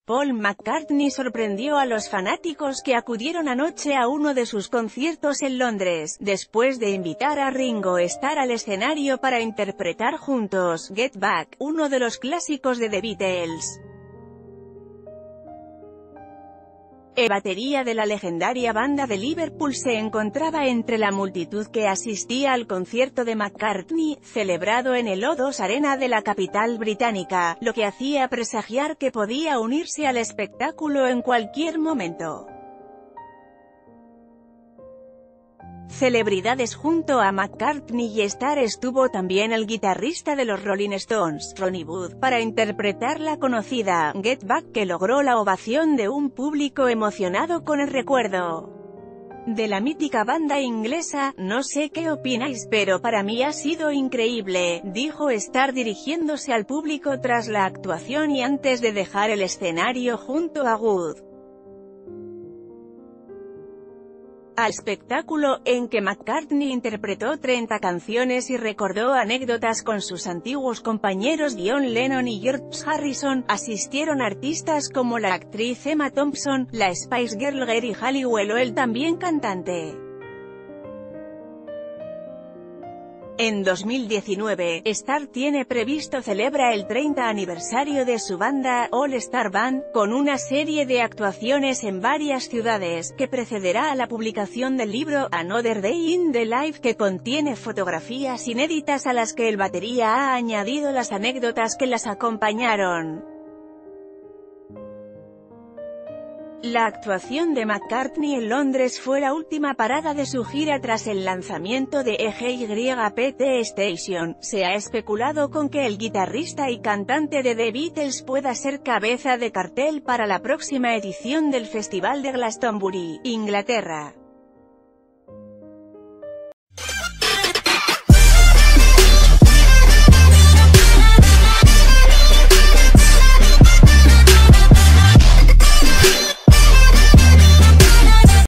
Paul McCartney sorprendió a los fanáticos que acudieron anoche a uno de sus conciertos en Londres, después de invitar a Ringo Starr al escenario para interpretar juntos Get Back, uno de los clásicos de The Beatles. El batería de la legendaria banda de Liverpool se encontraba entre la multitud que asistía al concierto de McCartney, celebrado en el O2 Arena de la capital británica, lo que hacía presagiar que podía unirse al espectáculo en cualquier momento. Celebridades junto a McCartney y Starr estuvo también el guitarrista de los Rolling Stones, Ronnie Wood, para interpretar la conocida Get Back, que logró la ovación de un público emocionado con el recuerdo de la mítica banda inglesa. No sé qué opináis, pero para mí ha sido increíble, dijo Starr dirigiéndose al público tras la actuación y antes de dejar el escenario junto a Wood. Al espectáculo, en que McCartney interpretó 30 canciones y recordó anécdotas con sus antiguos compañeros John Lennon y George Harrison, asistieron artistas como la actriz Emma Thompson, la Spice Girl Geri Halliwell o el también cantante. En 2019, Starr tiene previsto celebrar el 30 aniversario de su banda, All Star Band, con una serie de actuaciones en varias ciudades, que precederá a la publicación del libro Another Day in the Life, que contiene fotografías inéditas a las que el batería ha añadido las anécdotas que las acompañaron. La actuación de McCartney en Londres fue la última parada de su gira tras el lanzamiento de EGYPT Station. Se ha especulado con que el guitarrista y cantante de The Beatles pueda ser cabeza de cartel para la próxima edición del Festival de Glastonbury, Inglaterra.